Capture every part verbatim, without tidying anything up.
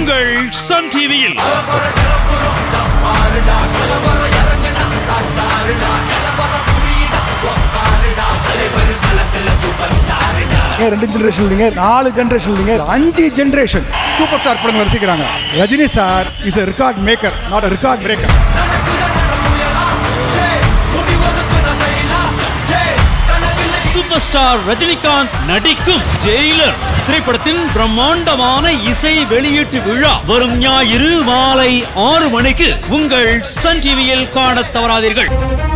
உங்கள் சன் டிவியில். ரெண்டு ஜெனரேஷன் இல்லைங்க, நாலு ஜெனரேஷன் இல்லைங்க, அஞ்சு ஜெனரேஷன் சூப்பர் ஸ்டார் படங்கள் ரசிக்கிறாங்க. Rajini sir is a record maker, not a record breaker. Super star Rajinikanth நடிக்கும் ஜெயிலர் திரைப்படத்தின் பிரம்மாண்டமான இசை வெளியீட்டு விழா வரும் ஞாயிறு மாலை ஆறு மணிக்கு உங்கள் சன் டிவியில் காண தவறாதீர்கள்.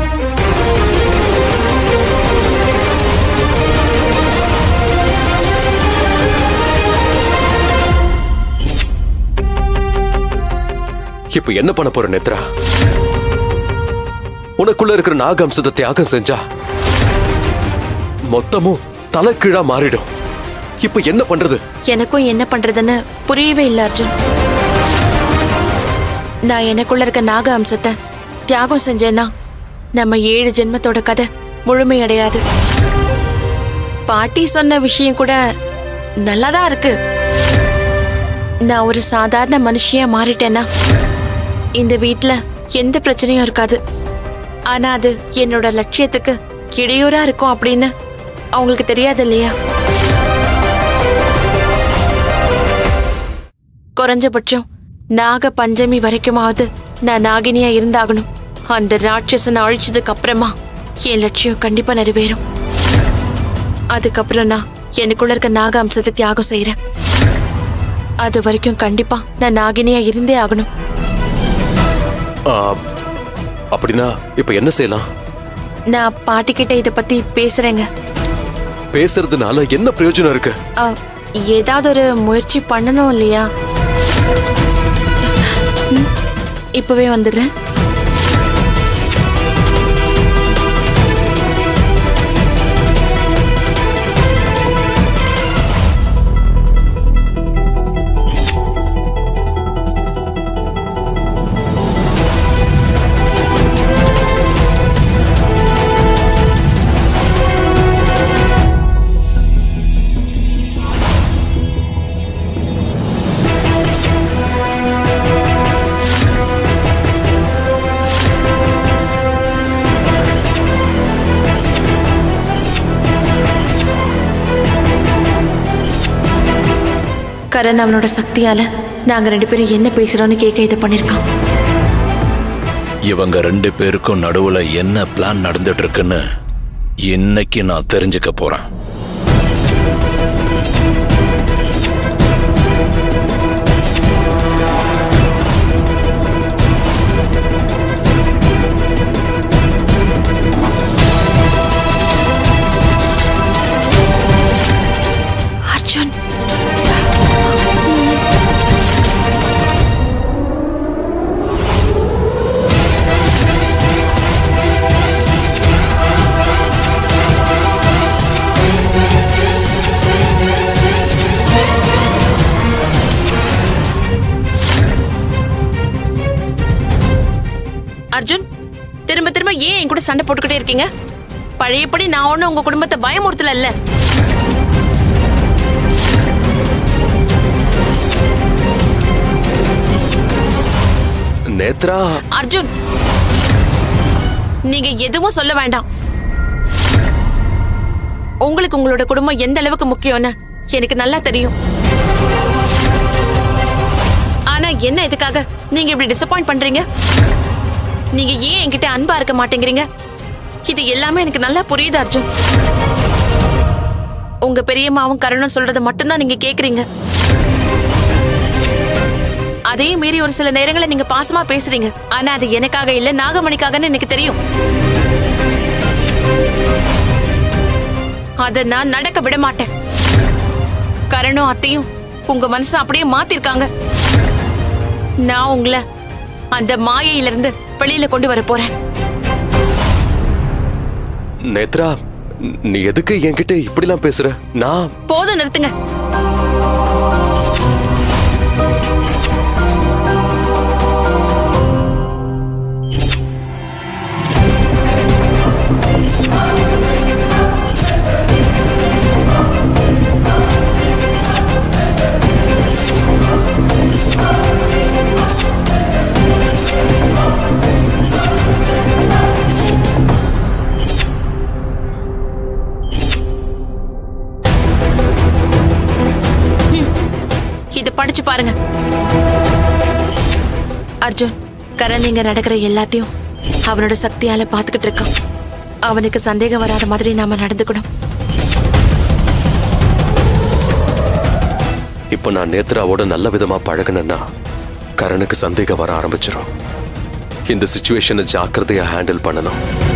இப்ப என்ன பண்ண போற நெத்ரா? உனக்குள்ள இருக்கிற நாக அம்சத்தை தியாகம் செஞ்சா மொத்தமும் தலைகீழா மாறிடும். இப்ப என்ன பண்றது? எனக்கும் என்ன பண்றதுன்னு புரியவே இல்ல அர்ஜுன். நான் எனக்குள்ள இருக்க நாக அம்சத்தை தியாகம் செஞ்சேன்னா நம்ம ஏழு ஜென்மத்தோட கதை முழுமையடையாது. பாட்டி சொன்ன விஷயம் கூட நல்லாதான் இருக்கு. நான் ஒரு சாதாரண மனுஷியா மாறிட்டேன்னா இந்த வீட்டுல எந்த பிரச்சனையும் இருக்காது. ஆனா அது என்னோட லட்சியத்துக்கு இடையூறா இருக்கும் அப்படின்னு அவங்களுக்கு தெரியாது இல்லையா? குறைஞ்சபட்சம் நாக பஞ்சமி வரைக்குமாவது நான் நாகினியா இருந்தாகணும். அந்த ராட்சசனை அழிச்சதுக்கு அப்புறமா என் லட்சியம் கண்டிப்பா நிறைவேறும். அதுக்கப்புறம் நான் எனக்குள்ள இருக்க நாக அம்சத்தை தியாகம் செய்யறேன். அது வரைக்கும் கண்டிப்பா நான் நாகினியா இருந்தே ஆகணும். அப்படின்னா இப்ப என்ன செய்யலாம்? நான் பாட்டி கிட்ட இத பத்தி பேசுறேங்க. பேசுறதுனால என்ன பிரயோஜனம் இருக்கு? ஏதாவது ஒரு முயற்சி பண்ணணும் இல்லையா? இப்பவே வந்துடுறேன். கரண் அவனோட சக்தியால நாங்க ரெண்டு பேரும் என்ன பேசுறோம்னு கேட்க இதை பண்ணிருக்கான். இவங்க ரெண்டு பேருக்கும் நடுவுல என்ன பிளான் நடந்துட்டு இருக்குன்னு இன்னைக்கு நான் தெரிஞ்சுக்க போறேன். அர்ஜுன், அர்ஜுன், திரும்ப திரும்ப ஏன் என் கூட சண்டை போட்டுக்கிட்டே இருக்கீங்க? பழையபடி நான் ஒண்ணு உங்க குடும்பத்தை பயமுறுத்தல இல்ல. நேத்ரா. அர்ஜுன், நீங்க எதுவும் சொல்ல வேண்டாம். உங்களுக்கு உங்களோட குடும்பம் எந்த அளவுக்கு முக்கியம்னு எனக்கு நல்லா தெரியும். ஆனா என்ன இதுக்காக நீங்க இப்படி டிசப்பாயிண்ட் பண்றீங்க? நீங்க ஏன் என்கிட்ட அன்பா இருக்க மாட்டேங்கிறீங்க? இது எல்லாமே எனக்கு நல்லா புரியுது அர்ஜுன். உங்க பெரியம்மாவும் கருணும் சொல்றதை மட்டும்தான் நீங்க கேக்குறீங்க. அதே மீறி ஒரு சில நேரங்களை நீங்க பாசமா பேசுறீங்க. ஆனா அது எனக்காக இல்ல, நாகமணிக்காகன்னு எனக்கு தெரியும். அத நான் நடக்க விட மாட்டேன். கரணும் அத்தையும் உங்க மனசை அப்படியே மாத்திருக்காங்க. நான் உங்களை அந்த மாயையிலிருந்து வெளியில கொண்டு வர போறேன். நேத்ரா, நீ எதுக்கு என்கிட்ட இப்படிலாம் பேசுற? நான் போதும், நிறுத்துங்க. இத படிச்சு பாருங்க. அர்ஜுன், கரண் இங்க நடக்கிற எல்லாத்தையும் அவனோட சக்தியால பாத்துக்கிட்டு இருக்கான். அவனுக்கு சந்தேகம் வராத மாதிரி நாம நடந்துக்கணும். இப்ப நான் நேத்ராவோட நல்ல விதமா பழகினேன்னா கரனுக்கு சந்தேகம் வர ஆரம்பிச்சிடும். இந்த சிச்சுவேஷனை ஜாக்கிரதையா ஹேண்டில் பண்ணணும்.